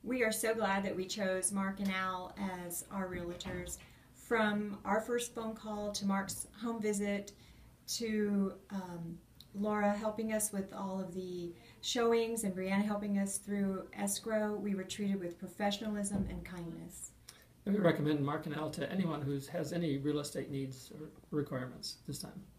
We are so glad that we chose Mark and Al as our realtors. From our first phone call to Mark's home visit to Laura helping us with all of the showings and Brianna helping us through escrow, we were treated with professionalism and kindness. And we recommend Mark and Al to anyone who has any real estate needs or requirements this time.